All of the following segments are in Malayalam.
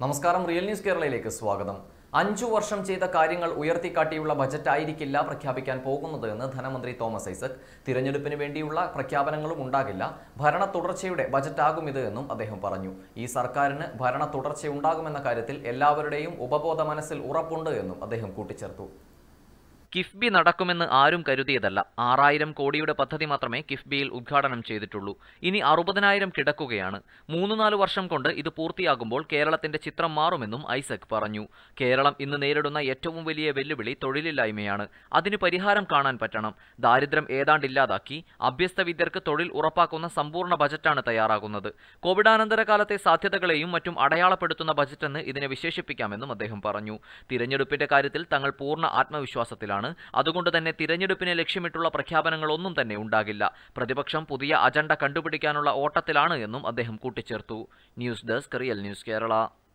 നമസ്കാരം, റിയൽ ന്യൂസ് കേരളയിലേക്ക് സ്വാഗതം. 5 വർഷം ചെയ്ത കാര്യങ്ങൾ ഉയർത്തിക്കാട്ടിയുള്ള ബജറ്റായിരിക്കില്ല പ്രഖ്യാപിക്കാൻ പോകുന്നത് എന്ന് ധനമന്ത്രി തോമസ് ഐസക്. തിരഞ്ഞെടുപ്പിന് വേണ്ടിയുള്ള പ്രഖ്യാപനങ്ങളും ഉണ്ടാകില്ല, ഭരണ തുടർച്ചയുടെ ബജറ്റാകും ഇത് എന്നും അദ്ദേഹം പറഞ്ഞു. ഈ സർക്കാരിന് ഭരണ തുടർച്ചയുണ്ടാകുമെന്ന കാര്യത്തിൽ എല്ലാവരുടെയും ഉപബോധ മനസ്സിൽ ഉറപ്പുണ്ട് എന്നും അദ്ദേഹം കൂട്ടിച്ചേർത്തു. കിഫ്ബി നടക്കുമെന്ന് ആരും കരുതിയതല്ല. 6000 കോടിയുടെ പദ്ധതി മാത്രമേ കിഫ്ബിയിൽ ഉദ്ഘാടനം ചെയ്തിട്ടുള്ളൂ. ഇനി 60,000 കിടക്കുകയാണ്. 3-4 വർഷം കൊണ്ട് ഇത് പൂർത്തിയാകുമ്പോൾ കേരളത്തിന്റെ ചിത്രം മാറുമെന്നും ഐസക് പറഞ്ഞു. കേരളം ഇന്ന് നേരിടുന്ന ഏറ്റവും വലിയ വെല്ലുവിളി തൊഴിലില്ലായ്മയാണ്. അതിന് പരിഹാരം കാണാൻ പറ്റണം. ദാരിദ്ര്യം ഏതാണ്ടില്ലാതാക്കി അഭ്യസ്ത വിദ്യർക്ക് തൊഴിൽ ഉറപ്പാക്കുന്ന സമ്പൂർണ്ണ ബജറ്റാണ് തയ്യാറാകുന്നത്. കോവിഡാനന്തര കാലത്തെ സാധ്യതകളെയും മറ്റും അടയാളപ്പെടുത്തുന്ന ബജറ്റെന്ന് ഇതിനെ വിശേഷിപ്പിക്കാമെന്നും അദ്ദേഹം പറഞ്ഞു. തിരഞ്ഞെടുപ്പിന്റെ കാര്യത്തിൽ തങ്ങൾ പൂർണ്ണ ആത്മവിശ്വാസത്തിലാണ്. അതുകൊണ്ട് തന്നെ തിരഞ്ഞെടുപ്പിനെ ലക്ഷ്യമിട്ടുള്ള പ്രഖ്യാപനങ്ങളൊന്നും തന്നെ ഉണ്ടാകില്ല. പ്രതിപക്ഷം പുതിയ അജണ്ട കണ്ടുപിടിക്കാനുള്ള ഓട്ടത്തിലാണ് എന്നും അദ്ദേഹം കൂട്ടിച്ചേർത്തു. News desk, real news Kerala.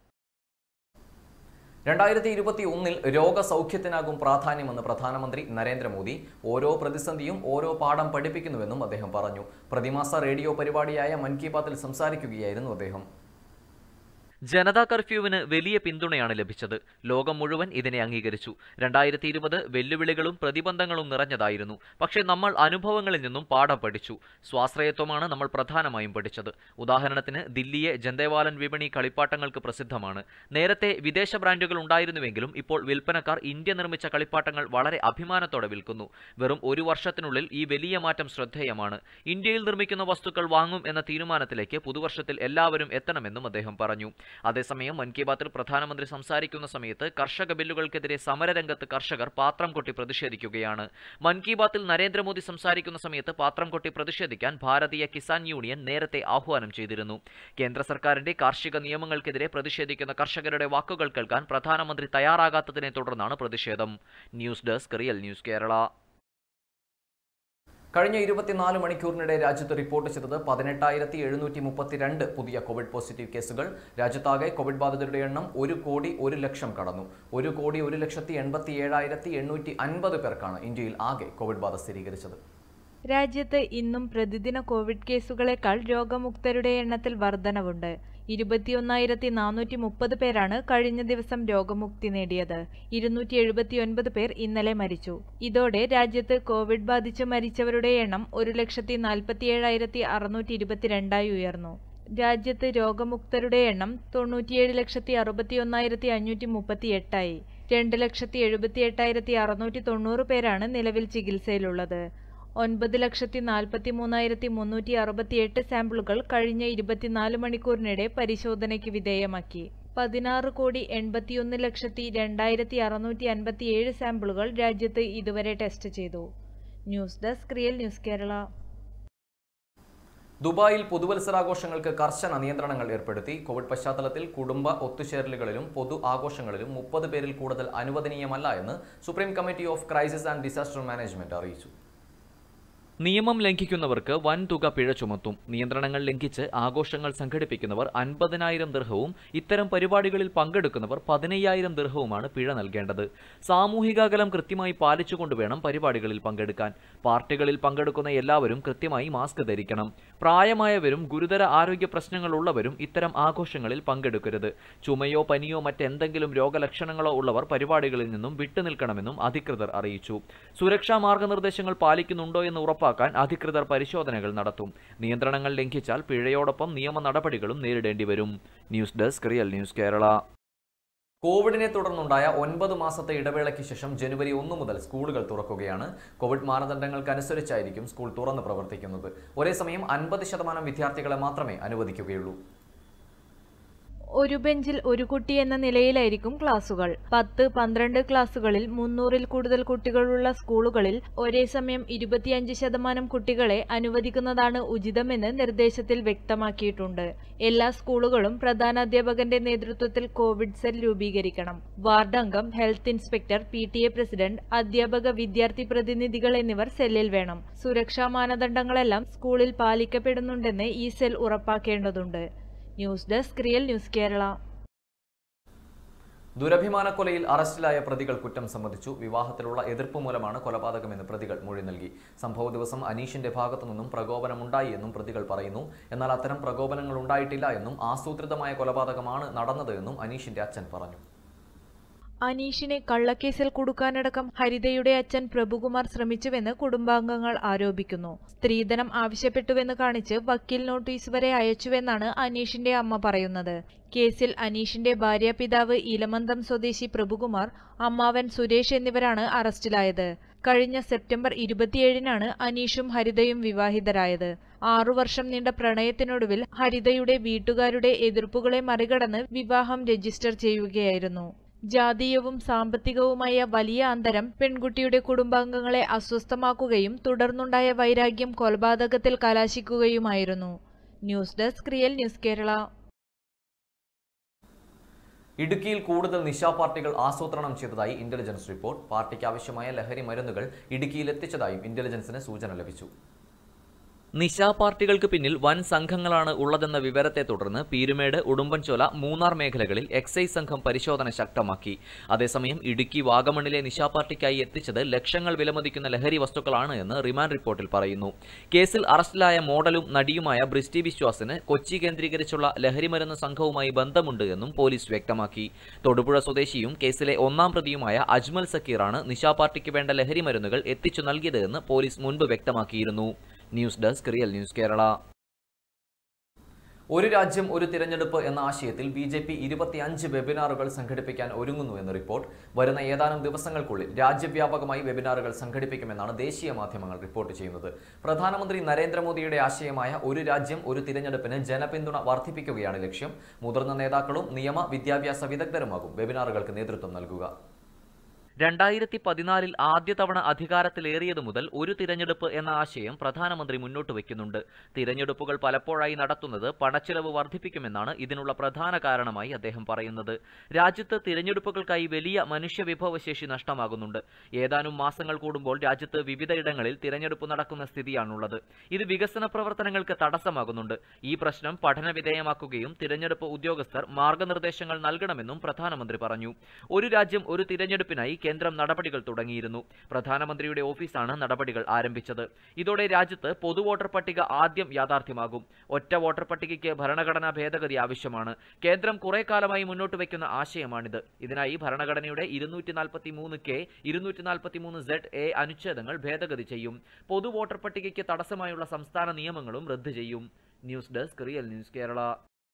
2021 രോഗസൗഖ്യത്തിനാകും പ്രാധാന്യമെന്ന് പ്രധാനമന്ത്രി നരേന്ദ്രമോദി. ഓരോ പ്രതിസന്ധിയും ഓരോ പാഠം പഠിപ്പിക്കുന്നുവെന്നും അദ്ദേഹം പറഞ്ഞു. പ്രതിമാസ റേഡിയോ പരിപാടിയായ മൻ കി ബാത്തിൽ സംസാരിക്കുകയായിരുന്നു അദ്ദേഹം. ജനതാ കർഫ്യൂവിന് വലിയ പിന്തുണയാണ് ലഭിച്ചത്. ലോകം മുഴുവൻ ഇതിനെ അംഗീകരിച്ചു. 2020 വെല്ലുവിളികളും പ്രതിബന്ധങ്ങളും നിറഞ്ഞതായിരുന്നു. പക്ഷേ നമ്മൾ അനുഭവങ്ങളിൽ നിന്നും പാഠം പഠിച്ചു. സ്വാശ്രയത്വമാണ് നമ്മൾ പ്രധാനമായും പഠിച്ചത്. ഉദാഹരണത്തിന് ദില്ലിയെ ജന്തേവാലൻ വിപണി കളിപ്പാട്ടങ്ങൾക്ക് പ്രസിദ്ധമാണ്. നേരത്തെ വിദേശ ബ്രാൻഡുകൾ ഉണ്ടായിരുന്നുവെങ്കിലും ഇപ്പോൾ വിൽപ്പനക്കാർ ഇന്ത്യ നിർമ്മിച്ച കളിപ്പാട്ടങ്ങൾ വളരെ അഭിമാനത്തോടെ വിൽക്കുന്നു. വെറും 1 വർഷത്തിനുള്ളിൽ ഈ വലിയ മാറ്റം ശ്രദ്ധേയമാണ്. ഇന്ത്യയിൽ നിർമ്മിക്കുന്ന വസ്തുക്കൾ വാങ്ങും എന്ന തീരുമാനത്തിലേക്ക് പുതുവർഷത്തിൽ എല്ലാവരും എത്തണമെന്നും അദ്ദേഹം പറഞ്ഞു. അതേസമയം മൻ കി ബാത്തിൽ പ്രധാനമന്ത്രി സംസാരിക്കുന്ന സമയത്ത് കർഷക ബില്ലുകൾക്കെതിരെ സമരരംഗത്ത് കർഷകർ പാത്രം കൊട്ടി പ്രതിഷേധിക്കുകയാണ്. മൻ കി ബാത്തിൽ നരേന്ദ്രമോദി സംസാരിക്കുന്ന സമയത്ത് പാത്രം കൊട്ടി പ്രതിഷേധിക്കാൻ ഭാരതീയ കിസാൻ യൂണിയൻ നേരത്തെ ആഹ്വാനം ചെയ്തിരുന്നു. കേന്ദ്ര സർക്കാരിന്റെ കാർഷിക നിയമങ്ങൾക്കെതിരെ പ്രതിഷേധിക്കുന്ന കർഷകരുടെ വാക്കുകൾ കേൾക്കാൻ പ്രധാനമന്ത്രി തയ്യാറാകാത്തതിനെ തുടർന്നാണ് പ്രതിഷേധം. News desk, real news Kerala. കഴിഞ്ഞ 24 മണിക്കൂറിനിടെ രാജ്യത്ത് റിപ്പോർട്ട് ചെയ്തത് 18,732 പുതിയ കോവിഡ് പോസിറ്റീവ് കേസുകൾ. രാജ്യത്താകെ കോവിഡ് ബാധിതരുടെ എണ്ണം 1,01,00,000 കടന്നു. 1,01,87,850 പേർക്കാണ് ഇന്ത്യയിൽ ആകെ കോവിഡ് ബാധ സ്ഥിരീകരിച്ചത്. രാജ്യത്ത് ഇന്നും പ്രതിദിന കോവിഡ് കേസുകളേക്കാൾ രോഗമുക്തരുടെ എണ്ണത്തിൽ വർധനവുണ്ട്. 21,430 പേരാണ് കഴിഞ്ഞ ദിവസം രോഗമുക്തി നേടിയത്. 279 പേർ ഇന്നലെ മരിച്ചു. ഇതോടെ രാജ്യത്ത് കോവിഡ് ബാധിച്ച് മരിച്ചവരുടെ എണ്ണം 1,47,622 ഉയർന്നു. രാജ്യത്ത് രോഗമുക്തരുടെ എണ്ണം 97,61,538 2,78,690 പേരാണ് നിലവിൽ ചികിത്സയിലുള്ളത്. 9,43,368 സാമ്പിളുകൾ കഴിഞ്ഞ 24 മണിക്കൂറിനിടെ പരിശോധനയ്ക്ക് വിധേയമാക്കി. 16,81,02,657 സാമ്പിളുകൾ രാജ്യത്ത് ഇതുവരെ ടെസ്റ്റ് ചെയ്തു. News desk, real news Kerala. ദുബായിൽ പുതുവത്സരാഘോഷങ്ങൾക്ക് കർശന നിയന്ത്രണങ്ങൾ ഏർപ്പെടുത്തി. കോവിഡ് പശ്ചാത്തലത്തിൽ കുടുംബ ഒത്തുചേരലുകളിലും പൊതു ആഘോഷങ്ങളിലും 30 പേരിൽ കൂടുതൽ അനുവദനീയമല്ല എന്ന് supreme committee of crisis and disaster management അറിയിച്ചു. നിയമം ലംഘിക്കുന്നവർക്ക് വൻ തുക പിഴ ചുമത്തും. നിയന്ത്രണങ്ങൾ ലംഘിച്ച് ആഘോഷങ്ങൾ സംഘടിപ്പിക്കുന്നവർ 50,000 ദിർഹവും ഇത്തരം പരിപാടികളിൽ പങ്കെടുക്കുന്നവർ 15,000 ദിർഹവുമാണ് പിഴ നൽകേണ്ടത്. സാമൂഹിക അകലം കൃത്യമായി പാലിച്ചുകൊണ്ട് വേണം പരിപാടികളിൽ പങ്കെടുക്കാൻ. പാർട്ടികളിൽ പങ്കെടുക്കുന്ന എല്ലാവരും കൃത്യമായി മാസ്ക് ധരിക്കണം. പ്രായമായവരും ഗുരുതര ആരോഗ്യ പ്രശ്നങ്ങളുള്ളവരും ഇത്തരം ആഘോഷങ്ങളിൽ പങ്കെടുക്കരുത്. ചുമയോ പനിയോ മറ്റെന്തെങ്കിലും രോഗലക്ഷണങ്ങളോ ഉള്ളവർ പരിപാടികളിൽ നിന്നും വിട്ടുനിൽക്കണമെന്നും അധികൃതർ അറിയിച്ചു. സുരക്ഷാ മാർഗനിർദ്ദേശങ്ങൾ പാലിക്കുന്നുണ്ടോ എന്ന് ഉറപ്പാക്കാൻ അധികൃതർ പരിശോധനകൾ നടത്തും. നിയന്ത്രണങ്ങൾ ലംഘിച്ചാൽ പിഴയോടൊപ്പം നിയമ നടപടികളും നേരിടേണ്ടി വരും. News desk, real news Kerala. കോവിഡിനെ തുടർന്നുണ്ടായ 9 മാസത്തെ ഇടവേളയ്ക്ക് ശേഷം ജനുവരി 1 മുതൽ സ്കൂളുകൾ തുറക്കുകയാണ്. കോവിഡ് മാനദണ്ഡങ്ങൾക്കനുസരിച്ചായിരിക്കും സ്കൂൾ തുറന്ന് പ്രവർത്തിക്കുന്നത്. ഒരേ സമയം 50% വിദ്യാർത്ഥികളെ മാത്രമേ അനുവദിക്കുകയുള്ളൂ. ഒരു ബെഞ്ചിൽ ഒരു കുട്ടി എന്ന നിലയിലായിരിക്കും ക്ലാസുകൾ. 10-12 ക്ലാസുകളിൽ 300-ൽ കൂടുതൽ കുട്ടികളുള്ള സ്കൂളുകളിൽ ഒരേ സമയം 25% കുട്ടികളെ അനുവദിക്കുന്നതാണ് ഉചിതമെന്ന് നിർദ്ദേശത്തിൽ വ്യക്തമാക്കിയിട്ടുണ്ട്. എല്ലാ സ്കൂളുകളും പ്രധാനാധ്യാപകന്റെ നേതൃത്വത്തിൽ കോവിഡ് സെൽ രൂപീകരിക്കണം. വാർഡ് അംഗം, ഹെൽത്ത് ഇൻസ്പെക്ടർ, PTA പ്രസിഡന്റ്, അധ്യാപക, വിദ്യാർത്ഥി പ്രതിനിധികൾ എന്നിവർ സെല്ലിൽ വേണം. സുരക്ഷാ മാനദണ്ഡങ്ങളെല്ലാം സ്കൂളിൽ പാലിക്കപ്പെടുന്നുണ്ടെന്ന് ഈ സെൽ ഉറപ്പാക്കേണ്ടതുണ്ട്. News desk, real news Kerala. ദുരഭിമാനക്കൊലയിൽ അറസ്റ്റിലായ പ്രതികൾ കുറ്റം സമ്മതിച്ചു. വിവാഹത്തിലുള്ള എതിർപ്പ് മൂലമാണ് കൊലപാതകമെന്ന് പ്രതികൾ മൊഴി നൽകി. സംഭവ ദിവസം അനീഷിന്റെ ഭാഗത്തു നിന്നും പ്രകോപനമുണ്ടായി എന്നും പ്രതികൾ പറയുന്നു. എന്നാൽ അത്തരം പ്രകോപനങ്ങൾ ഉണ്ടായിട്ടില്ല എന്നും ആസൂത്രിതമായ കൊലപാതകമാണ് നടന്നത് എന്നും അനീഷിന്റെ അച്ഛൻ പറഞ്ഞു. അനീഷിനെ കള്ളക്കേസിൽ കുടുക്കാനടക്കം ഹരിതയുടെ അച്ഛൻ പ്രഭുകുമാർ ശ്രമിച്ചുവെന്ന് കുടുംബാംഗങ്ങൾ ആരോപിക്കുന്നു. സ്ത്രീധനം ആവശ്യപ്പെട്ടുവെന്ന് കാണിച്ച് വക്കീൽ നോട്ടീസ് വരെ അയച്ചുവെന്നാണ് അനീഷിന്റെ അമ്മ പറയുന്നത്. കേസിൽ അനീഷിന്റെ ഭാര്യാപിതാവ് ഇലമന്തം സ്വദേശി പ്രഭുകുമാർ, അമ്മാവൻ സുരേഷ് എന്നിവരാണ് അറസ്റ്റിലായത്. കഴിഞ്ഞ സെപ്റ്റംബർ 27-നാണ് അനീഷും ഹരിതയും വിവാഹിതരായത്. 6 വർഷം നീണ്ട പ്രണയത്തിനൊടുവിൽ ഹരിതയുടെ വീട്ടുകാരുടെ എതിർപ്പുകളെ മറികടന്ന് വിവാഹം രജിസ്റ്റർ ചെയ്യുകയായിരുന്നു. ജാതീയവും സാമ്പത്തികവുമായ വലിയ അന്തരം പെൺകുട്ടിയുടെ കുടുംബാംഗങ്ങളെ അസ്വസ്ഥമാക്കുകയും തുടർന്നുണ്ടായ വൈരാഗ്യം കൊലപാതകത്തിൽ കലാശിക്കുകയുമായിരുന്നു. News desk real news Kerala. ഇടുക്കിയിൽ കൂടുതൽ നിശാപാർട്ടികൾ ആസൂത്രണം ചെയ്തതായി ഇന്റലിജൻസ് റിപ്പോർട്ട്. പാർട്ടിക്ക് ആവശ്യമായ ലഹരി മരുന്നുകൾ ഇടുക്കിയിൽ എത്തിച്ചതായും ഇന്റലിജൻസിന് സൂചന ലഭിച്ചു. നിശാപാർട്ടികൾക്ക് പിന്നിൽ വൻ സംഘങ്ങളാണ് ഉള്ളതെന്ന വിവരത്തെ തുടർന്ന് പീരുമേട്, ഉടുമ്പൻചോല, മൂന്നാർ മേഖലകളിൽ എക്സൈസ് സംഘം പരിശോധന ശക്തമാക്കി. അതേസമയം ഇടുക്കി വാഗമണിലെ നിശാപാർട്ടിക്കായി എത്തിച്ചത് ലക്ഷങ്ങൾ വിലമതിക്കുന്ന ലഹരി വസ്തുക്കളാണ് എന്ന് റിമാൻഡ് റിപ്പോർട്ടിൽ പറയുന്നു. കേസിൽ അറസ്റ്റിലായ മോഡലും നടിയുമായ ബ്രിസ്റ്റി ബിശ്വാസിന് കൊച്ചി കേന്ദ്രീകരിച്ചുള്ള ലഹരിമരുന്ന് സംഘവുമായി ബന്ധമുണ്ട് എന്നും പോലീസ് വ്യക്തമാക്കി. തൊടുപുഴ സ്വദേശിയും കേസിലെ 1-ാം പ്രതിയുമായ അജ്മൽ സക്കീറാണ് നിശാപാർട്ടിക്ക് വേണ്ട ലഹരിമരുന്നുകൾ എത്തിച്ചു നൽകിയത് എന്ന് പോലീസ് മുൻപ് വ്യക്തമാക്കിയിരുന്നു. News desk real news Kerala. ഒരു രാജ്യം ഒരു തിരഞ്ഞെടുപ്പ് എന്ന ആശയത്തിൽ ബിജെപി 25 വെബിനാറുകൾ സംഘടിപ്പിക്കാൻ ഒരുങ്ങുന്നു എന്ന് റിപ്പോർട്ട്. വരുന്ന ഏതാനും ദിവസങ്ങൾക്കുള്ളിൽ രാജ്യവ്യാപകമായി വെബിനാറുകൾ സംഘടിപ്പിക്കുമെന്നാണ് ദേശീയ മാധ്യമങ്ങൾ റിപ്പോർട്ട് ചെയ്യുന്നത്. പ്രധാനമന്ത്രി നരേന്ദ്രമോദിയുടെ ആശയമായ ഒരു രാജ്യം ഒരു തിരഞ്ഞെടുപ്പിന് ജനപിന്തുണ വർദ്ധിപ്പിക്കുകയാണ് ലക്ഷ്യം. മുതിർന്ന നേതാക്കളും നിയമ വിദ്യാഭ്യാസ വിദഗ്ധരുമാകും വെബിനാറുകൾക്ക് നേതൃത്വം നൽകുക. 2014 ആദ്യ തവണ അധികാരത്തിലേറിയതു മുതൽ ഒരു തിരഞ്ഞെടുപ്പ് എന്ന ആശയം പ്രധാനമന്ത്രി മുന്നോട്ട് വയ്ക്കുന്നുണ്ട്. തിരഞ്ഞെടുപ്പുകൾ പലപ്പോഴായി നടത്തുന്നത് പണച്ചിലവ് വർദ്ധിപ്പിക്കുമെന്നാണ് ഇതിനുള്ള പ്രധാന കാരണമായി അദ്ദേഹം പറയുന്നത്. രാജ്യത്ത് തിരഞ്ഞെടുപ്പുകൾക്കായി വലിയ മനുഷ്യവിഭവശേഷി നഷ്ടമാകുന്നുണ്ട്. ഏതാനും മാസങ്ങൾ കൂടുമ്പോൾ രാജ്യത്ത് വിവിധയിടങ്ങളിൽ തിരഞ്ഞെടുപ്പ് നടക്കുന്ന സ്ഥിതിയാണുള്ളത്. ഇത് വികസന പ്രവർത്തനങ്ങൾക്ക് തടസ്സമാകുന്നുണ്ട്. ഈ പ്രശ്നം പഠനവിധേയമാക്കുകയും തിരഞ്ഞെടുപ്പ് ഉദ്യോഗസ്ഥർ മാർഗനിർദ്ദേശങ്ങൾ നൽകണമെന്നും പ്രധാനമന്ത്രി പറഞ്ഞു. ഒരു രാജ്യം ഒരു തിരഞ്ഞെടുപ്പിനായി കേന്ദ്രം നടപടികൾ തുടങ്ങിയിരുന്നു. പ്രധാനമന്ത്രിയുടെ ഓഫീസാണ് നടപടികൾ ആരംഭിച്ചത്. ഇതോടെ രാജ്യത്ത് പൊതുവോട്ടർ പട്ടിക ആദ്യം യാഥാർത്ഥ്യമാകും. ഒറ്റ വോട്ടർ പട്ടികയ്ക്ക് ഭരണഘടനാ ഭേദഗതി ആവശ്യമാണ്. കേന്ദ്രം കുറെ കാലമായി മുന്നോട്ട് വയ്ക്കുന്ന ആശയമാണിത്. ഇതിനായി ഭരണഘടനയുടെ 243K, 243ZA അനുച്ഛേദങ്ങൾ ഭേദഗതി ചെയ്യും. പൊതു വോട്ടർ പട്ടികയ്ക്ക് തടസ്സമായുള്ള സംസ്ഥാന നിയമങ്ങളും റദ്ദ് ചെയ്യും. News desk real news Kerala.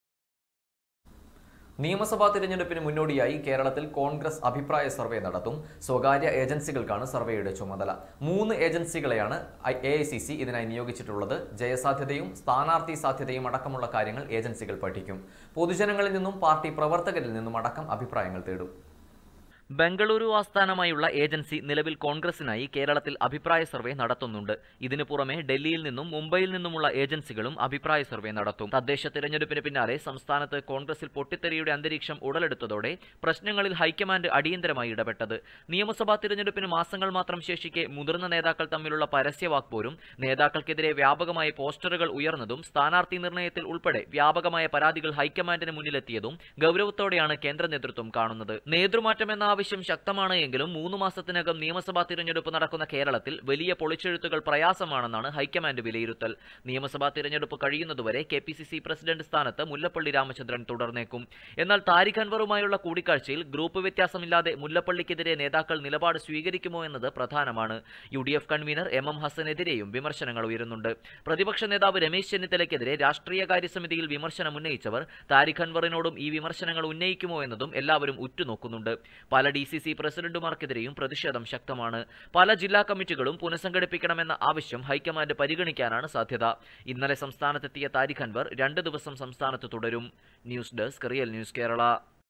നിയമസഭാ തിരഞ്ഞെടുപ്പിന് മുന്നോടിയായി കേരളത്തിൽ കോൺഗ്രസ് അഭിപ്രായ സർവേ നടത്തും. സ്വകാര്യ ഏജൻസികൾക്കാണ് സർവേയുടെ ചുമതല. 3 ഏജൻസികളെയാണ് AICC ഇതിനായി നിയോഗിച്ചിട്ടുള്ളത്. ജയസാധ്യതയും സ്ഥാനാർത്ഥി സാധ്യതയും അടക്കമുള്ള കാര്യങ്ങൾ ഏജൻസികൾ പഠിക്കും. പൊതുജനങ്ങളിൽ നിന്നും പാർട്ടി പ്രവർത്തകരിൽ നിന്നും അടക്കം അഭിപ്രായങ്ങൾ തേടും. ബംഗളൂരു ആസ്ഥാനമായുള്ള ഏജൻസി നിലവിൽ കോൺഗ്രസിനായി കേരളത്തിൽ അഭിപ്രായ സർവേ നടത്തുന്നുണ്ട്. ഇതിനു പുറമെ ഡൽഹിയിൽ നിന്നും മുംബൈയിൽ നിന്നുമുള്ള ഏജൻസികളും അഭിപ്രായ സർവേ നടത്തും. തദ്ദേശ തിരഞ്ഞെടുപ്പിന് പിന്നാലെ സംസ്ഥാനത്ത് കോൺഗ്രസിൽ പൊട്ടിത്തെറിയുടെ അന്തരീക്ഷം ഉടലെടുത്തതോടെ പ്രശ്നങ്ങളിൽ ഹൈക്കമാൻഡ് അടിയന്തരമായി ഇടപെട്ടത്. നിയമസഭാ തിരഞ്ഞെടുപ്പിന് മാസങ്ങൾ മാത്രം ശേഷിക്കെ മുതിർന്ന നേതാക്കൾ തമ്മിലുള്ള പരസ്യവാക്പോരും, നേതാക്കൾക്കെതിരെ വ്യാപകമായ പോസ്റ്ററുകൾ ഉയർന്നതും, സ്ഥാനാർത്ഥി നിർണയത്തിൽ ഉൾപ്പെടെ വ്യാപകമായ പരാതികൾ ഹൈക്കമാൻഡിന് മുന്നിലെത്തിയതും ഗൗരവത്തോടെയാണ് കേന്ദ്ര നേതൃത്വം കാണുന്നത്. നേതൃമാറ്റം എന്ന ആവശ്യം ശക്തമാണ് എങ്കിലും 3 മാസത്തിനകം നിയമസഭാ തിരഞ്ഞെടുപ്പ് നടക്കുന്ന കേരളത്തിൽ വലിയ പൊളിച്ചെഴുത്തുകൾ പ്രയാസമാണെന്നാണ് ഹൈക്കമാൻഡ് വിലയിരുത്തൽ. നിയമസഭാ തിരഞ്ഞെടുപ്പ് കഴിയുന്നതുവരെ KPCC പ്രസിഡന്റ് സ്ഥാനത്ത് മുല്ലപ്പള്ളി രാമചന്ദ്രൻ തുടർന്നേക്കും. എന്നാൽ താരിഖ് അൻവറുമായുള്ള കൂടിക്കാഴ്ചയിൽ ഗ്രൂപ്പ് വ്യത്യാസമില്ലാതെ മുല്ലപ്പള്ളിക്കെതിരെ നേതാക്കൾ നിലപാട് സ്വീകരിക്കുമോ എന്നത് പ്രധാനമാണ്. UDF കൺവീനർ MM ഹസനെതിരെയും വിമർശനങ്ങൾ ഉയരുന്നുണ്ട്. പ്രതിപക്ഷ നേതാവ് രമേശ് ചെന്നിത്തലയ്ക്കെതിരെ രാഷ്ട്രീയകാര്യ സമിതിയിൽ വിമർശനം ഉന്നയിച്ചവർ താരിഖ് അൻവറിനോടും ഈ വിമർശനങ്ങൾ ഉന്നയിക്കുമോ എന്നതും എല്ലാവരും ഉറ്റുനോക്കുന്നുണ്ട്. പല DCC പ്രസിഡന്റുമാർക്കെതിരെയും പ്രതിഷേധം ശക്തമാണ്. പല ജില്ലാ കമ്മിറ്റികളും പുനഃസംഘടിപ്പിക്കണമെന്ന ആവശ്യം ഹൈക്കമാൻഡ് പരിഗണിക്കാനാണ് സാധ്യത. ഇന്നലെ സംസ്ഥാനത്തെത്തിയ താരിഖ് അൻവർ 2 ദിവസം സംസ്ഥാനത്ത് തുടരും. News desk real news Kerala.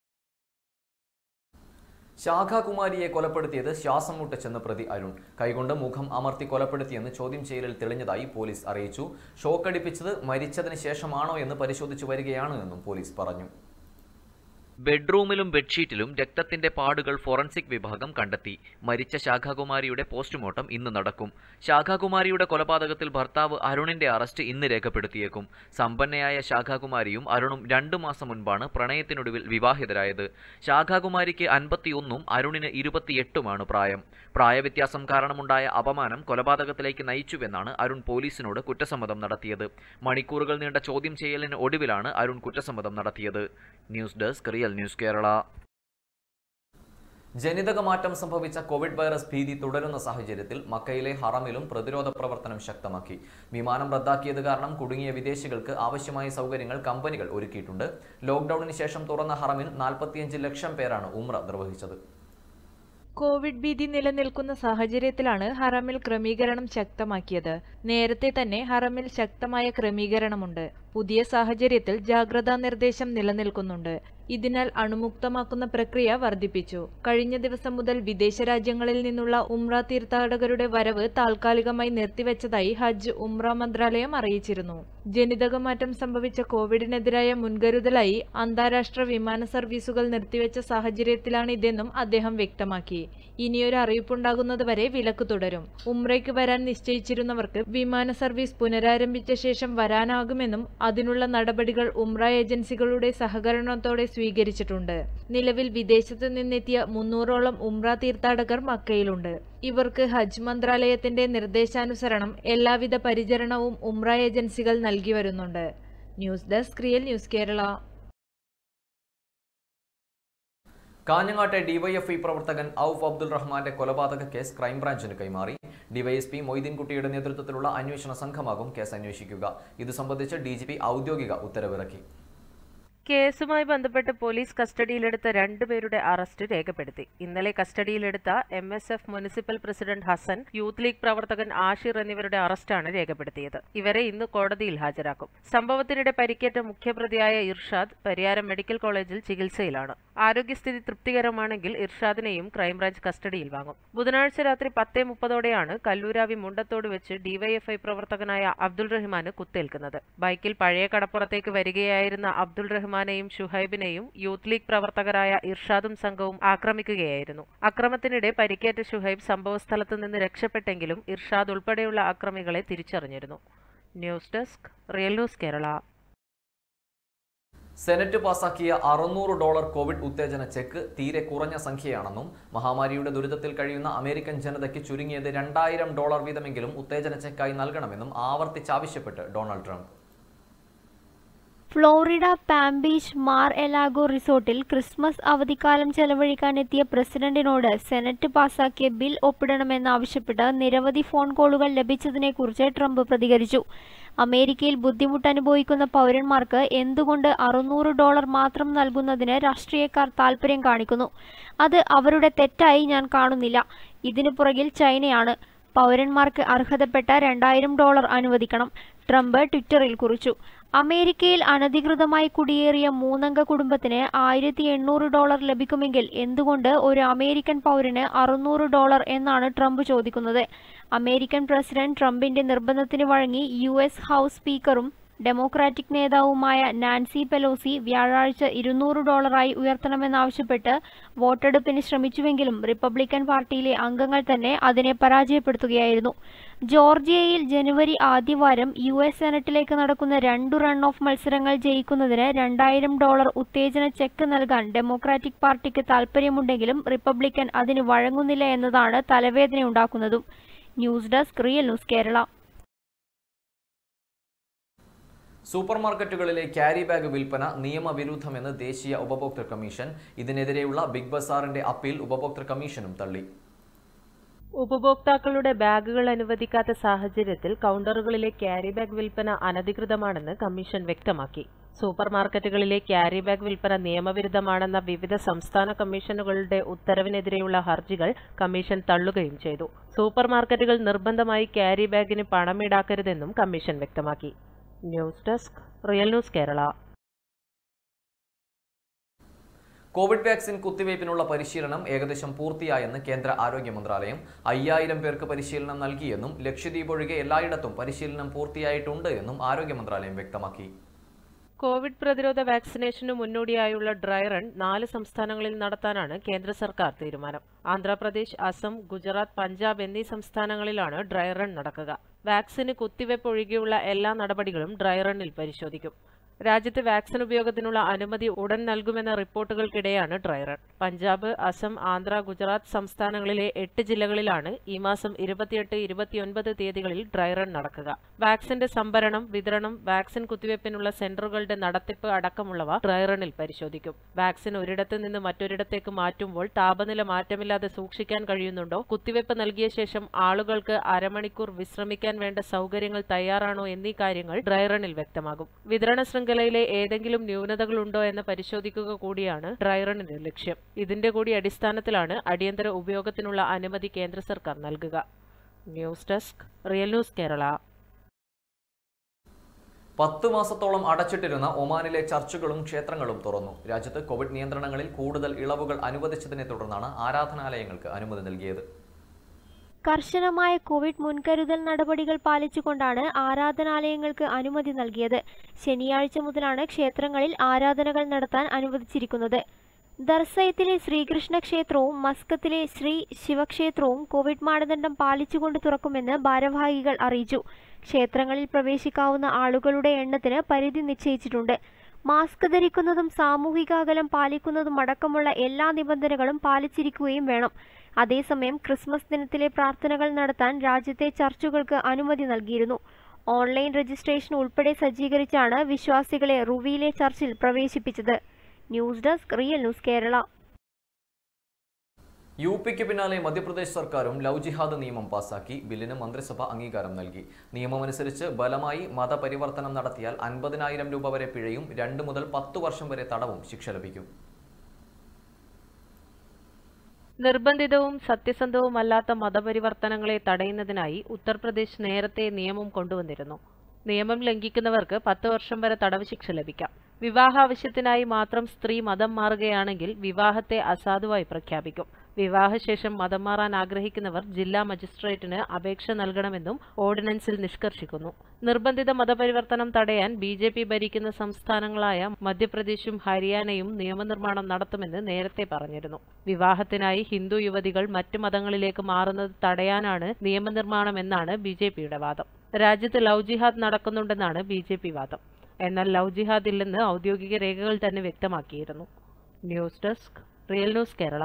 ശാഖാകുമാരിയെ കൊലപ്പെടുത്തിയത് ശ്വാസം മുട്ടച്ചെന്ന് പ്രതി അരുൺ. കൈകൊണ്ട് മുഖം അമർത്തി കൊലപ്പെടുത്തിയെന്ന് ചോദ്യം ചെയ്യലിൽ തെളിഞ്ഞതായി പോലീസ് അറിയിച്ചു. ഷോക്കടിപ്പിച്ചത് മരിച്ചതിന് ശേഷമാണോ എന്ന് പരിശോധിച്ചു വരികയാണ് എന്നും പോലീസ് പറഞ്ഞു. ബെഡ്റൂമിലും ബെഡ്ഷീറ്റിലും രക്തത്തിന്റെ പാടുകൾ ഫോറൻസിക് വിഭാഗം കണ്ടെത്തി. മരിച്ച ശാഖാകുമാരിയുടെ പോസ്റ്റ്മോർട്ടം ഇന്ന് നടക്കും. ശാഖാകുമാരിയുടെ കൊലപാതകത്തിൽ ഭർത്താവ് അരുണിന്റെ അറസ്റ്റ് ഇന്ന് രേഖപ്പെടുത്തിയേക്കും. സമ്പന്നയായ ശാഖാകുമാരിയും അരുണും 2 മാസം മുൻപാണ് പ്രണയത്തിനൊടുവിൽ വിവാഹിതരായത്. ശാഖാകുമാരിക്ക് 51ഉം അരുണിന് 28ഉമാണ് പ്രായം. പ്രായവ്യത്യാസം കാരണമുണ്ടായ അപമാനം കൊലപാതകത്തിലേക്ക് നയിച്ചുവെന്നാണ് അരുൺ പോലീസിനോട് കുറ്റസമ്മതം നടത്തിയത്. മണിക്കൂറുകൾ നീണ്ട ചോദ്യം ചെയ്യലിന് ഒടുവിലാണ് അരുൺ കുറ്റസമ്മതം നടത്തിയത്. News desk real news Kerala. ജനിതക മാറ്റം സംഭവിച്ച കോവിഡ് വൈറസ് ഭീതി തുടരുന്ന സാഹചര്യത്തിൽ മക്കയിലെ ഹറമിലും പ്രതിരോധ പ്രവർത്തനം ശക്തമാക്കി. വിമാനം റദ്ദാക്കിയത് കാരണം കുടുങ്ങിയ വിദേശികൾക്ക് ആവശ്യമായ സൗകര്യങ്ങൾ കമ്പനികൾ ഒരുക്കിയിട്ടുണ്ട്. ലോക്ഡൌണിന് ശേഷം തുറന്ന ഹറമിൽ 45 ലക്ഷം പേരാണ് ഉംറ നിർവഹിച്ചത്. കോവിഡ് ഭീതി നിലനിൽക്കുന്ന സാഹചര്യത്തിലാണ് ഹറമിൽ ക്രമീകരണം ശക്തമാക്കിയത്. നേരത്തെ തന്നെ ഹറമിൽ ശക്തമായ ക്രമീകരണമുണ്ട്. പുതിയ സാഹചര്യത്തിൽ ജാഗ്രതാ നിർദ്ദേശം നിലനിൽക്കുന്നുണ്ട്. ഇതിനാൽ അണുമുക്തമാക്കുന്ന പ്രക്രിയ വർദ്ധിപ്പിച്ചു. കഴിഞ്ഞ ദിവസം മുതൽ വിദേശ രാജ്യങ്ങളിൽ നിന്നുള്ള ഉംറ തീർത്ഥാടകരുടെ വരവ് താൽക്കാലികമായി നിർത്തിവെച്ചതായി ഹജ്ജ് ഉംറ മന്ത്രാലയം അറിയിച്ചിരുന്നു. ജനിതകമാറ്റം സംഭവിച്ച കോവിഡിനെതിരായ മുൻകരുതലായി അന്താരാഷ്ട്ര വിമാന സർവീസുകൾ നിർത്തിവെച്ച സാഹചര്യത്തിലാണ് ഇതെന്നും അദ്ദേഹം വ്യക്തമാക്കി. ഇനിയൊരു അറിയിപ്പുണ്ടാകുന്നതുവരെ വിലക്ക് തുടരും. ഉംറയ്ക്ക് വരാൻ നിശ്ചയിച്ചിരുന്നവർക്ക് വിമാന സർവീസ് പുനരാരംഭിച്ച ശേഷം വരാനാകുമെന്നും അതിനുള്ള നടപടികൾ ഉംറ ഏജൻസികളുടെ സഹകരണത്തോടെ സ്വീകരിച്ചിട്ടുണ്ട്. നിലവിൽ വിദേശത്തു നിന്നെത്തിയ 300ഓളം ഉംറ തീർത്ഥാടകർ മക്കയിലുണ്ട്. ഇവർക്ക് ഹജ്ജ് മന്ത്രാലയത്തിന്റെ നിർദ്ദേശാനുസരണം എല്ലാവിധ പരിചരണവും ഉംറ ഏജൻസികൾ നൽകി വരുന്നുണ്ട്. News desk real news Kerala. കാഞ്ഞങ്ങാട്ടെ ഡിവൈഎഫ്ഐ പ്രവർത്തകൻ ഔഫ് അബ്ദുൾ റഹ്മാന്റെ കൊലപാതക കേസ് ക്രൈംബ്രാഞ്ചിന് കൈമാറി. ഡിവൈഎസ്പി മൊയ്തീൻകുട്ടിയുടെ നേതൃത്വത്തിലുള്ള അന്വേഷണ സംഘമാകും കേസ് അന്വേഷിക്കുക. ഇത് സംബന്ധിച്ച് ഡിജിപി ഔദ്യോഗിക ഉത്തരവിറക്കി. കേസുമായി ബന്ധപ്പെട്ട് പോലീസ് കസ്റ്റഡിയിലെടുത്ത 2 പേരുടെ അറസ്റ്റ് രേഖപ്പെടുത്തി. ഇന്നലെ കസ്റ്റഡിയിലെടുത്ത MSF municipal president Hasan, youth league പ്രവർത്തകൻ ആഷിർ എന്നിവരുടെ അറസ്റ്റാണ് രേഖപ്പെടുത്തിയത്. ഇവരെ ഇന്ന് കോടതിയിൽ ഹാജരാക്കും. സംഭവത്തിനിടെ പരിക്കേറ്റ മുഖ്യപ്രതിയായ ഇർഷാദ് പരിയാരം മെഡിക്കൽ കോളേജിൽ ചികിത്സയിലാണ്. ആരോഗ്യസ്ഥിതി തൃപ്തികരമാണെങ്കിൽ ഇർഷാദിനെയും ക്രൈംബ്രാഞ്ച് കസ്റ്റഡിയിൽ വാങ്ങും. ബുധനാഴ്ച രാത്രി 10:30 കല്ലൂരാവി മുണ്ടത്തോട് വെച്ച് ഡിവൈഎഫ്ഐ പ്രവർത്തകനായ അബ്ദുൾ റഹ്മാന് കുത്തേൽക്കുന്നത്. ബൈക്കിൽ പഴയ കടപ്പുറത്തേക്ക് വരികയായിരുന്ന അബ്ദുൾ റഹ്മാനെയും ഷുഹൈബിനെയും യൂത്ത് ലീഗ് പ്രവർത്തകരായ ഇർഷാദും സംഘവും ആക്രമിക്കുകയായിരുന്നു. അക്രമത്തിനിടെ പരിക്കേറ്റ ഷുഹൈബ് സംഭവസ്ഥലത്ത് നിന്ന് രക്ഷപ്പെട്ടെങ്കിലും ഇർഷാദ് ഉൾപ്പെടെയുള്ള അക്രമികളെ തിരിച്ചറിഞ്ഞിരുന്നു. News desk real news Kerala. Senate പാസാക്കിയ $600 കോവിഡ് ഉത്തേജന ചെക്ക് തീരെ കുറഞ്ഞ സംഖ്യയാണെന്നും മഹാമാരിയുടെ ദുരിതത്തിൽ കഴിയുന്ന അമേരിക്കൻ ജനതയ്ക്ക് ചുരുങ്ങിയത് $2000 വീതമെങ്കിലും ഉത്തേജന ചെക്കായി നൽകണമെന്നും ആവർത്തിച്ചാവശ്യപ്പെട്ട് Donald Trump. Florida Palm Beach Mar-a-Lago റിസോർട്ടിൽ ക്രിസ്മസ് അവധിക്കാലം ചെലവഴിക്കാനെത്തിയ പ്രസിഡന്റിനോട് സെനറ്റ് പാസാക്കിയ ബിൽ ഒപ്പിടണമെന്നാവശ്യപ്പെട്ട് നിരവധി ഫോൺ കോളുകൾ ലഭിച്ചതിനെക്കുറിച്ച് ട്രംപ് പ്രതികരിച്ചു. അമേരിക്കയിൽ ബുദ്ധിമുട്ടനുഭവിക്കുന്ന പൗരന്മാർക്ക് എന്തുകൊണ്ട് $600 മാത്രം നൽകുന്നതിന് രാഷ്ട്രീയക്കാർ താൽപര്യം കാണിക്കുന്നു? അത് അവരുടെ തെറ്റായി ഞാൻ കാണുന്നില്ല. ഇതിനു പുറകിൽ ചൈനയാണ്. പൗരന്മാർക്ക് അർഹതപ്പെട്ട $2000 അനുവദിക്കണം, ട്രംപ് ട്വിറ്ററിൽ കുറിച്ചു. അമേരിക്കയിൽ അനധികൃതമായി കുടിയേറിയ 3-അംഗ കുടുംബത്തിന് $1800 ലഭിക്കുമെങ്കിൽ എന്തുകൊണ്ട് ഒരു അമേരിക്കൻ പൗരന് $600 എന്നാണ് ട്രംപ് ചോദിക്കുന്നത്? അമേരിക്കൻ പ്രസിഡന്റ് ട്രംപിന്റെ നിർബന്ധത്തിന് വഴങ്ങി US ഹൗസ് സ്പീക്കറും ഡെമോക്രാറ്റിക് നേതാവുമായ നാൻസി പെലോസി വ്യാഴാഴ്ച $200 ഉയർത്തണമെന്നാവശ്യപ്പെട്ട് വോട്ടെടുപ്പിന് ശ്രമിച്ചുവെങ്കിലും റിപ്പബ്ലിക്കൻ പാർട്ടിയിലെ അംഗങ്ങൾ തന്നെ അതിനെ പരാജയപ്പെടുത്തുകയായിരുന്നു. ജോർജിയയിൽ ജനുവരി ആദ്യവാരം US സെനറ്റിലേക്ക് നടക്കുന്ന 2 റൺ ഓഫ് മത്സരങ്ങൾ ജയിക്കുന്നതിന് $2000 ഉത്തേജന ചെക്ക് നൽകാൻ ഡെമോക്രാറ്റിക് പാർട്ടിക്ക് താൽപര്യമുണ്ടെങ്കിലും റിപ്പബ്ലിക്കൻ അതിന് വഴങ്ങുന്നില്ല എന്നതാണ് തലവേദനയുണ്ടാക്കുന്നതും. News desk real news Kerala. സൂപ്പർമാർക്കറ്റുകളിലെ ക്യാരി ബാഗ് വിൽപ്പന നിയമവിരുദ്ധമെന്ന് ദേശീയ ഉപഭോക്തൃ കമ്മീഷൻ. ഇതിനെതിരെയുള്ള ബിഗ് ബസാറിന്റെ അപ്പീൽ ഉപഭോക്തൃ കമ്മീഷനും തള്ളി. ഉപഭോക്താക്കളുടെ ബാഗുകൾ അനുവദിക്കാത്ത സാഹചര്യത്തിൽ കൗണ്ടറുകളിലെ ക്യാരി ബാഗ് വിൽപ്പന അനധികൃതമാണെന്ന് കമ്മീഷൻ വ്യക്തമാക്കി. സൂപ്പർമാർക്കറ്റുകളിലെ ക്യാരി ബാഗ് വിൽപ്പന നിയമവിരുദ്ധമാണെന്ന വിവിധ സംസ്ഥാന കമ്മീഷനുകളുടെ ഉത്തരവിനെതിരെയുള്ള ഹർജികൾ കമ്മീഷൻ തള്ളുകയും ചെയ്തു. സൂപ്പർമാർക്കറ്റുകൾ നിർബന്ധമായി ക്യാരി ബാഗിന് പണം ഈടാക്കരുതെന്നും കമ്മീഷൻ വ്യക്തമാക്കി. News desk real news Kerala. Covid vaccine കുത്തിവയ്പ്പിനുള്ള പരിശീലനം ഏകദേശം പൂർത്തിയായെന്ന് കേന്ദ്ര ആരോഗ്യ മന്ത്രാലയം. 5000 പേർക്ക് പരിശീലനം നൽകിയെന്നും ലക്ഷദ്വീപ് ഒഴികെ എല്ലായിടത്തും പരിശീലനം പൂർത്തിയായിട്ടുണ്ട് എന്നും ആരോഗ്യ മന്ത്രാലയം വ്യക്തമാക്കി. കോവിഡ് പ്രതിരോധ വാക്സിനേഷനു മുന്നോടിയായുള്ള ഡ്രൈ റൺ 4 സംസ്ഥാനങ്ങളിൽ നടത്താനാണ് കേന്ദ്ര സർക്കാർ തീരുമാനം. ആന്ധ്രാപ്രദേശ്, അസം, ഗുജറാത്ത്, പഞ്ചാബ് എന്നീ സംസ്ഥാനങ്ങളിലാണ് ഡ്രൈ റൺ നടക്കുക. വാക്സിന് കുത്തിവയ്പ് ഒഴികെയുള്ള എല്ലാ നടപടികളും ഡ്രൈ റണ്ണിൽ പരിശോധിക്കും. രാജ്യത്ത് വാക്സിൻ ഉപയോഗത്തിനുള്ള അനുമതി ഉടൻ നൽകുമെന്ന റിപ്പോർട്ടുകൾക്കിടെയാണ് ഡ്രൈ റൺ. പഞ്ചാബ്, അസം, ആന്ധ്ര, ഗുജറാത്ത് സംസ്ഥാനങ്ങളിലെ 8 ജില്ലകളിലാണ് ഈ മാസം 28, 29 തീയതികളിൽ ഡ്രൈ റൺ നടക്കുക. വാക്സിന്റെ സംഭരണം, വിതരണം, വാക്സിൻ കുത്തിവയ്പ്പിനുള്ള സെന്ററുകളുടെ നടത്തിപ്പ് അടക്കമുള്ളവ ഡ്രൈ റണ്ണിൽ പരിശോധിക്കും. വാക്സിൻ ഒരിടത്ത് നിന്ന് മറ്റൊരിടത്തേക്ക് മാറ്റുമ്പോൾ താപനില മാറ്റമില്ലാതെ സൂക്ഷിക്കാൻ കഴിയുന്നുണ്ടോ, കുത്തിവയ്പ് നൽകിയ ശേഷം ആളുകൾക്ക് അരമണിക്കൂർ വിശ്രമിക്കാൻ വേണ്ട സൗകര്യങ്ങൾ തയ്യാറാണോ എന്നീ കാര്യങ്ങൾ ഡ്രൈ റണ്ണിൽ വ്യക്തമാകും. വിതരണ ശൃംഖലയിലെ ഏതെങ്കിലും ന്യൂനതകളുണ്ടോ എന്ന് പരിശോധിക്കുക കൂടിയാണ് ഡ്രൈ റണ്ണിന്റെ ലക്ഷ്യം. ഇതിന്റെ കൂടി അടിസ്ഥാനത്തിലാണ് അടിയന്തര ഉപയോഗത്തിനുള്ള അനുമതി കേന്ദ്ര സർക്കാർ നൽകുക. News desk, real news Kerala. 10 മാസത്തോളം അടച്ചിട്ടിരുന്ന ഒമാനിലെ ചർച്ചുകളും ക്ഷേത്രങ്ങളും തുറന്നു. രാജ്യത്ത് കോവിഡ് നിയന്ത്രണങ്ങളിൽ കൂടുതൽ ഇളവുകൾ അനുവദിച്ചതിനെ തുടർന്നാണ് ആരാധനാലയങ്ങൾക്ക് അനുമതി നൽകിയത്. കർശനമായ കോവിഡ് മുൻകരുതൽ നടപടികൾ പാലിച്ചുകൊണ്ടാണ് ആരാധനാലയങ്ങൾക്ക് അനുമതി നൽകിയത്. ശനിയാഴ്ച മുതലാണ് ക്ഷേത്രങ്ങളിൽ ആരാധനകൾ നടത്താൻ അനുവദിച്ചിരിക്കുന്നത്. ദർസയത്തിലെ ശ്രീകൃഷ്ണ ക്ഷേത്രവും മസ്കത്തിലെ ശ്രീ ശിവക്ഷേത്രവും കോവിഡ് മാനദണ്ഡം പാലിച്ചുകൊണ്ട് തുറക്കുമെന്ന് ഭാരവാഹികൾ അറിയിച്ചു. ക്ഷേത്രങ്ങളിൽ പ്രവേശിക്കാവുന്ന ആളുകളുടെ എണ്ണത്തിന് പരിധി നിശ്ചയിച്ചിട്ടുണ്ട്. മാസ്ക് ധരിക്കുന്നതും സാമൂഹിക അകലം പാലിക്കുന്നതും അടക്കമുള്ള എല്ലാ നിബന്ധനകളും പാലിച്ചിരിക്കുകയും വേണം. അതേസമയം ക്രിസ്മസ് ദിനത്തിലെ പ്രാർത്ഥനകൾ നടത്താൻ രാജ്യത്തെ ചർച്ചുകൾക്ക് അനുമതി നൽകിയിരുന്നു. ഓൺലൈൻ രജിസ്ട്രേഷൻ ഉൾപ്പെടെ സജ്ജീകരിച്ചാണ് വിശ്വാസികളെ റുവിയിലെ ചർച്ചിൽ പ്രവേശിപ്പിച്ചത്. News desk, real news Kerala. യുപിക്ക് പിന്നാലെ മധ്യപ്രദേശ് സർക്കാരും ലവ് ജിഹാദ് നിയമം പാസാക്കി. ബില്ലിന് മന്ത്രിസഭ അംഗീകാരം നൽകി. നിയമമനുസരിച്ച് ബലമായി മതപരിവർത്തനം നടത്തിയാൽ 50,000 രൂപ വരെ പിഴയും 2 മുതൽ 10 വർഷം വരെ തടവും ശിക്ഷ ലഭിക്കും. നിർബന്ധിതവും സത്യസന്ധവുമല്ലാത്ത മതപരിവർത്തനങ്ങളെ തടയുന്നതിനായി ഉത്തർപ്രദേശ് നേരത്തെ നിയമം കൊണ്ടുവന്നിരുന്നു. നിയമം ലംഘിക്കുന്നവർക്ക് 10 വർഷം വരെ തടവ് ശിക്ഷ ലഭിക്കാം. വിവാഹാവശ്യത്തിനായി മാത്രം സ്ത്രീ മതം മാറുകയാണെങ്കിൽ വിവാഹത്തെ അസാധുവായി പ്രഖ്യാപിക്കും. വിവാഹശേഷം മതം മാറാൻ ആഗ്രഹിക്കുന്നവർ ജില്ലാ മജിസ്ട്രേറ്റിന് അപേക്ഷ നൽകണമെന്നും ഓർഡിനൻസിൽ നിഷ്കർഷിക്കുന്നു. നിർബന്ധിത മതപരിവർത്തനം തടയാൻ BJP ഭരിക്കുന്ന സംസ്ഥാനങ്ങളായ മധ്യപ്രദേശും ഹരിയാനയും നിയമനിർമ്മാണം നടത്തുമെന്ന് നേരത്തെ പറഞ്ഞിരുന്നു. വിവാഹത്തിനായി ഹിന്ദു യുവതികൾ മറ്റ് മതങ്ങളിലേക്ക് മാറുന്നത് തടയാനാണ് നിയമനിർമ്മാണമെന്നാണ് BJPയുടെ വാദം. രാജ്യത്ത് ലവ് ജിഹാദ് നടക്കുന്നുണ്ടെന്നാണ് BJP വാദം. എന്നാൽ ലവ് ജിഹാദ് ഇല്ലെന്ന് ഔദ്യോഗിക രേഖകൾ തന്നെ വ്യക്തമാക്കിയിരുന്നു. News desk, real news Kerala.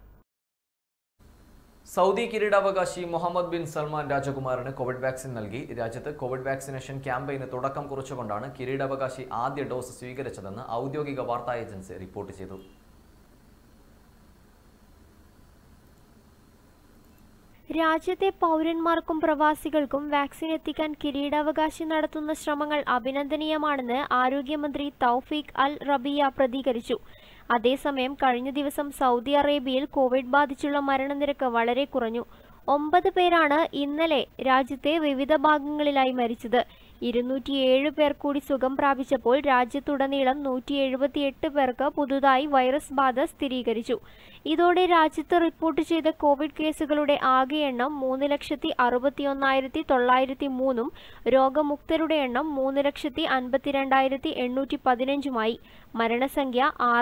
Saudi കിരീടാവകാശി മുഹമ്മദ് ബിൻ സൽമാൻ രാജകുമാരന് കോവിഡ് വാക്സിൻ നൽകി. രാജ്യത്ത് കോവിഡ് വാക്സിനേഷൻ ക്യാമ്പയിന് തുടക്കം കുറിച്ചുകൊണ്ടാണ് കിരീടാവകാശി ആദ്യ ഡോസ് സ്വീകരിച്ചതെന്ന് ഔദ്യോഗിക വാർത്താ ഏജൻസി റിപ്പോർട്ട് ചെയ്തു. രാജ്യത്തെ പൗരന്മാർക്കും പ്രവാസികൾക്കും വാക്സിൻ എത്തിക്കാൻ കിരീടാവകാശി നടത്തുന്ന ശ്രമങ്ങൾ അഭിനന്ദനീയമാണെന്ന് ആരോഗ്യമന്ത്രി തൗഫീഖ് അൽ റബിയ പ്രതികരിച്ചു. അതേസമയം കഴിഞ്ഞ ദിവസം സൗദി അറേബ്യയിൽ കോവിഡ് ബാധിച്ചുള്ള മരണനിരക്ക് വളരെ കുറഞ്ഞു. 9 പേരാണ് ഇന്നലെ രാജ്യത്തെ വിവിധ ഭാഗങ്ങളിലായി മരിച്ചത്. 207 പേർ കൂടി സുഖം പ്രാപിച്ചപ്പോൾ രാജ്യത്തുടനീളം 178 പേർക്ക് പുതുതായി വൈറസ് ബാധ സ്ഥിരീകരിച്ചു. ഇതോടെ രാജ്യത്ത് റിപ്പോർട്ട് ചെയ്ത കോവിഡ് കേസുകളുടെ ആകെ എണ്ണം 3,61,903 രോഗമുക്തരുടെ എണ്ണം 3,52,815 മരണസംഖ്യ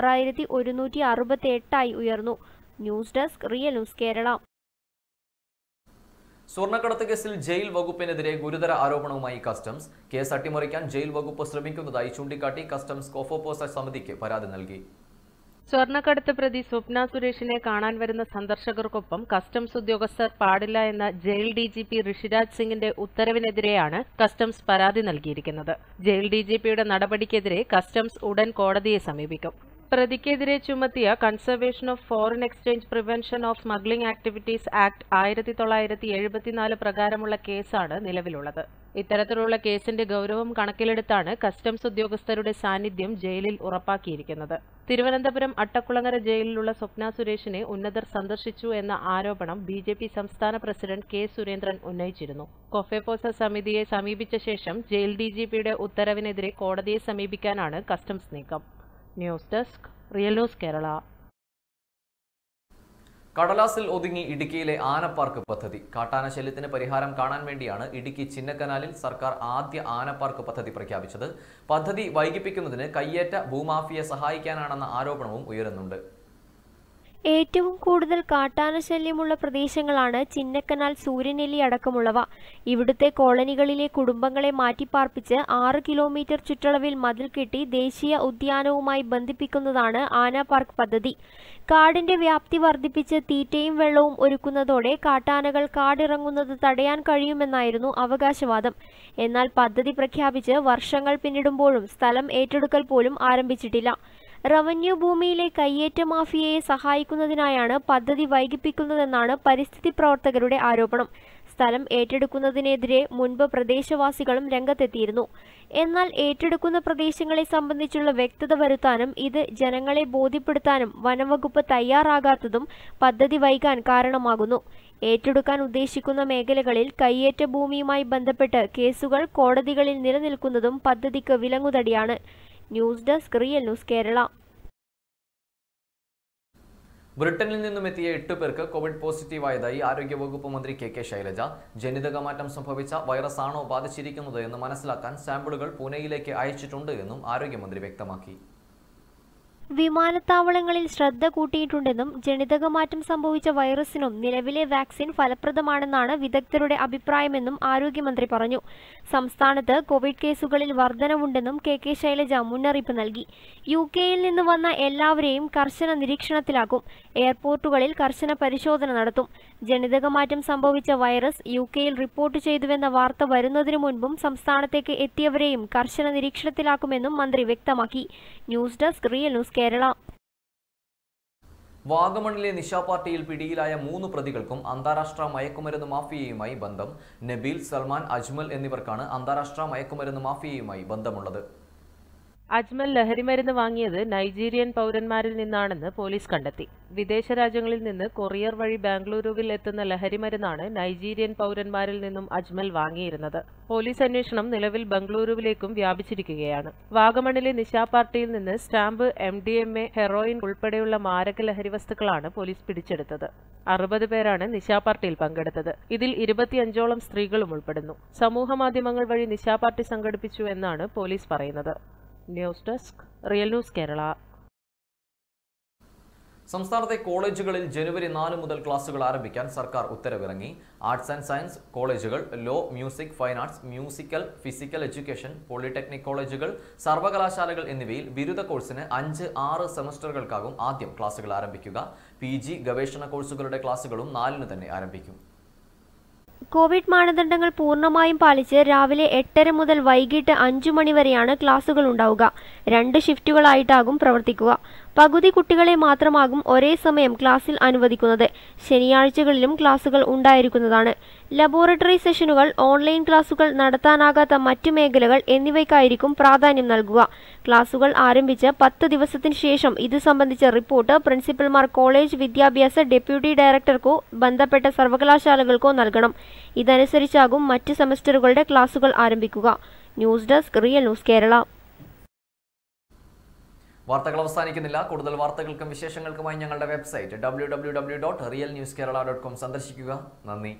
6,168 ഉയർന്നു. News desk, real news Kerala. സ്വർണ്ണക്കടത്ത് കേസിൽ ജയിൽ വകുപ്പിനെതിരെ ഗുരുതര ആരോപണവുമായി കസ്റ്റംസ്. കേസ് അട്ടിമറിക്കാൻ ജയിൽ വകുപ്പ് ശ്രമിക്കുന്നതായി ചൂണ്ടിക്കാട്ടി കസ്റ്റംസ് കോഫോപോസ സമിതിക്ക് പരാതി നൽകി. സ്വർണ്ണക്കടത്ത് പ്രതി സ്വപ്ന സുരേഷിനെ കാണാൻ വരുന്ന സന്ദർശകർക്കൊപ്പം കസ്റ്റംസ് ഉദ്യോഗസ്ഥർ പാടില്ല എന്ന ജയിൽ DGP ഋഷിരാജ് സിംഗിന്റെ ഉത്തരവിനെതിരെയാണ് കസ്റ്റംസ് പരാതി നൽകിയിരിക്കുന്നത്. ജയിൽ DGPയുടെ നടപടിക്കെതിരെ കസ്റ്റംസ് ഉടൻ കോടതിയെ സമീപിക്കും. പ്രതിക്കെതിരെ ചുമത്തിയ conservation of foreign exchange prevention of smuggling activities act 1974 പ്രകാരമുള്ള കേസാണ് നിലവിലുള്ളത്. ഇത്തരത്തിലുള്ള കേസിന്റെ ഗൌരവം കണക്കിലെടുത്താണ് കസ്റ്റംസ് ഉദ്യോഗസ്ഥരുടെ സാന്നിധ്യം ജയിലിൽ ഉറപ്പാക്കിയിരിക്കുന്നത്. തിരുവനന്തപുരം അട്ടക്കുളങ്ങര ജയിലിലുള്ള സ്വപ്ന സുരേഷിനെ ഉന്നതർ സന്ദർശിച്ചു എന്ന ആരോപണം BJP സംസ്ഥാന പ്രസിഡന്റ് K. സുരേന്ദ്രൻ ഉന്നയിച്ചിരുന്നു. കോഫോപോസ സമിതിയെ സമീപിച്ച ശേഷം ജയിൽ DGPയുടെ ഉത്തരവിനെതിരെ കോടതിയെ സമീപിക്കാനാണ് കസ്റ്റംസ് നീക്കം. News desk, real news Kerala. കടലാസിൽ ഒതുങ്ങി ഇടുക്കിയിലെ ആനപ്പാർക്ക് പദ്ധതി. കാട്ടാന ശല്യത്തിന് പരിഹാരം കാണാൻ വേണ്ടിയാണ് ഇടുക്കി ചിന്നക്കനാലിൽ സർക്കാർ ആദ്യ ആനപ്പാർക്ക് പദ്ധതി പ്രഖ്യാപിച്ചത്. പദ്ധതി വൈകിപ്പിക്കുന്നതിന് കയ്യേറ്റ ഭൂമാഫിയെ സഹായിക്കാനാണെന്ന ആരോപണവും ഉയരുന്നുണ്ട്. ഏറ്റവും കൂടുതൽ കാട്ടാന ശല്യമുള്ള പ്രദേശങ്ങളാണ് ചിന്നക്കനാൽ, സൂര്യനെല്ലി അടക്കമുള്ളവ. ഇവിടുത്തെ കോളനികളിലെ കുടുംബങ്ങളെ മാറ്റിപ്പാർപ്പിച്ച് 6 കിലോമീറ്റർ ചുറ്റളവിൽ മതിൽ കെട്ടി ദേശീയ ഉദ്യാനവുമായി ബന്ധിപ്പിക്കുന്നതാണ് ആന പാർക്ക് പദ്ധതി. കാടിന്റെ വ്യാപ്തി വർദ്ധിപ്പിച്ച് തീറ്റയും വെള്ളവും ഒരുക്കുന്നതോടെ കാട്ടാനകൾ കാടിറങ്ങുന്നത് തടയാൻ കഴിയുമെന്നായിരുന്നു അവകാശവാദം. എന്നാൽ പദ്ധതി പ്രഖ്യാപിച്ച് വർഷങ്ങൾ പിന്നിടുമ്പോഴും സ്ഥലം ഏറ്റെടുക്കൽ പോലും ആരംഭിച്ചിട്ടില്ല. റവന്യൂ ഭൂമിയിലെ കയ്യേറ്റ മാഫിയയെ സഹായിക്കുന്നതിനായാണ് പദ്ധതി വൈകിപ്പിക്കുന്നതെന്നാണ് പരിസ്ഥിതി പ്രവർത്തകരുടെ ആരോപണം. സ്ഥലം ഏറ്റെടുക്കുന്നതിനെതിരെ മുൻപ് പ്രദേശവാസികളും രംഗത്തെത്തിയിരുന്നു. എന്നാൽ ഏറ്റെടുക്കുന്ന പ്രദേശങ്ങളെ സംബന്ധിച്ചുള്ള വ്യക്തത വരുത്താനും ഇത് ജനങ്ങളെ ബോധ്യപ്പെടുത്താനും വനംവകുപ്പ് തയ്യാറാകാത്തതും പദ്ധതി വൈകാൻ കാരണമാകുന്നു. ഏറ്റെടുക്കാൻ ഉദ്ദേശിക്കുന്ന മേഖലകളിൽ കയ്യേറ്റ ഭൂമിയുമായി ബന്ധപ്പെട്ട് കേസുകൾ കോടതികളിൽ നിലനിൽക്കുന്നതും പദ്ധതിക്ക് വിലങ്ങുതടിയാണ്. News desk real news Kerala. ബ്രിട്ടനിൽ നിന്നും എത്തിയ 8 പേർക്ക് കോവിഡ് പോസിറ്റീവായതായി ആരോഗ്യവകുപ്പ് മന്ത്രി കെ ശൈലജ. ജനിതകമാറ്റം സംഭവിച്ച വൈറസ് ആണോ ബാധിച്ചിരിക്കുന്നത് എന്ന് മനസ്സിലാക്കാൻ സാമ്പിളുകൾ പൂനെയിലേക്ക് അയച്ചിട്ടുണ്ട് എന്നും ആരോഗ്യമന്ത്രി വ്യക്തമാക്കി. വിമാനത്താവളങ്ങളിൽ ശ്രദ്ധ കൂട്ടിയിട്ടുണ്ടെന്നും ജനിതകമാറ്റം സംഭവിച്ച വൈറസിനും നിലവിലെ വാക്സിൻ ഫലപ്രദമാണെന്നാണ് വിദഗ്ധരുടെ അഭിപ്രായമെന്നും ആരോഗ്യമന്ത്രി പറഞ്ഞു. സംസ്ഥാനത്ത് കോവിഡ് കേസുകളിൽ വർധനവുണ്ടെന്നും കെ ശൈലജ മുന്നറിയിപ്പ് നൽകി. UK-യിൽ നിന്ന് വന്ന എല്ലാവരെയും കർശന നിരീക്ഷണത്തിലാക്കും. എയർപോർട്ടുകളിൽ കർശന പരിശോധന നടത്തും. ജനിതകമാറ്റം സംഭവിച്ച വൈറസ് UK-യിൽ റിപ്പോർട്ട് ചെയ്തുവെന്ന വാർത്ത വരുന്നതിനു മുൻപും സംസ്ഥാനത്തേക്ക് എത്തിയവരെയും കർശന നിരീക്ഷണത്തിലാക്കുമെന്നും മന്ത്രി വ്യക്തമാക്കി. News desk real news Kerala. വാഗമണിലെ നിശാ പാർട്ടിയിൽ പിടിയിലായ 3 പ്രതികൾക്കും അന്താരാഷ്ട്ര മയക്കുമരുന്ന് മാഫിയയുമായി ബന്ധം. നബീൽ, സൽമാൻ, അജ്മൽ എന്നിവർക്കാണ് അന്താരാഷ്ട്ര മയക്കുമരുന്ന് മാഫിയയുമായി ബന്ധമുള്ളത്. അജ്മൽ ലഹരിമരുന്ന് വാങ്ങിയത് നൈജീരിയൻ പൗരന്മാരിൽ നിന്നാണെന്ന് പോലീസ് കണ്ടെത്തി. വിദേശ രാജ്യങ്ങളിൽ നിന്ന് കൊറിയർ വഴി ബാംഗ്ലൂരുവിൽ എത്തുന്ന ലഹരിമരുന്നാണ് നൈജീരിയൻ പൗരന്മാരിൽ നിന്നും അജ്മൽ വാങ്ങിയിരുന്നത്. പോലീസ് അന്വേഷണം നിലവിൽ ബംഗളൂരുവിലേക്കും വ്യാപിച്ചിരിക്കുകയാണ്. വാഗമണിലെ നിശാ പാർട്ടിയിൽ നിന്ന് സ്റ്റാമ്പ്, MDMA, ഹെറോയിൻ ഉൾപ്പെടെയുള്ള മാരക ലഹരി വസ്തുക്കളാണ് പോലീസ് പിടിച്ചെടുത്തത്. 60 പേരാണ് നിശാ പാർട്ടിയിൽ പങ്കെടുത്തത്. ഇതിൽ 25ഓളം സ്ത്രീകളും ഉൾപ്പെടുന്നു. സമൂഹ മാധ്യമങ്ങൾ വഴി നിശാ പാർട്ടി സംഘടിപ്പിച്ചു എന്നാണ് പോലീസ് പറയുന്നത്. News desk real news Kerala. സംസ്ഥാനത്തെ കോളേജുകളിൽ ജനുവരി 4 മുതൽ ക്ലാസുകൾ ആരംഭിക്കാൻ സർക്കാർ ഉത്തരവിറങ്ങി. ആർട്സ് ആൻഡ് സയൻസ് കോളേജുകൾ, law, music, fine arts, musical, physical education, polytechnic കോളേജുകൾ, സർവകലാശാലകൾ എന്നിവയിൽ ബിരുദ കോഴ്സിന് 5-6 സെമസ്റ്ററുകൾക്കാകും ആദ്യം ക്ലാസുകൾ ആരംഭിക്കുക. PG ഗവേഷണ കോഴ്സുകളുടെ ക്ലാസുകളും 4-ന് തന്നെ ആരംഭിക്കും. കോവിഡ് മാനദണ്ഡങ്ങൾ പൂർണ്ണമായും പാലിച്ച് രാവിലെ 8:30 മുതൽ വൈകിട്ട് 5 മണി വരെയാണ് ക്ലാസുകൾ ഉണ്ടാവുക. 2 ഷിഫ്റ്റുകളായിട്ടാകും പ്രവർത്തിക്കുക. പകുതി കുട്ടികളെ മാത്രമാകും ഒരേ സമയം ക്ലാസ്സിൽ അനുവദിക്കുന്നത്. ശനിയാഴ്ചകളിലും ക്ലാസുകൾ ഉണ്ടായിരിക്കുന്നതാണ്. ലബോറട്ടറി സെഷനുകൾ, ഓൺലൈൻ ക്ലാസുകൾ, നടത്താനാകാത്ത മറ്റു മേഖലകൾ എന്നിവയ്ക്കായിരിക്കും പ്രാധാന്യം നൽകുക. ക്ലാസുകൾ ആരംഭിച്ച് 10 ദിവസത്തിന് ശേഷം ഇത് സംബന്ധിച്ച റിപ്പോർട്ട് പ്രിൻസിപ്പൽമാർ കോളേജ് വിദ്യാഭ്യാസ ഡെപ്യൂട്ടി ഡയറക്ടർക്കോ ബന്ധപ്പെട്ട സർവകലാശാലകൾക്കോ നൽകണം. ഇതനുസരിച്ചാകും മറ്റ് സെമസ്റ്ററുകളുടെ ക്ലാസുകൾ ആരംഭിക്കുക. News desk real news Kerala. വാർത്തകൾ അവസാനിക്കുന്നില്ല. കൂടുതൽ വാർത്തകൾക്കും വിശേഷങ്ങൾക്കുമായി ഞങ്ങളുടെ വെബ്സൈറ്റ് www.realnewskerala.com സന്ദർശിക്കുക. നന്ദി.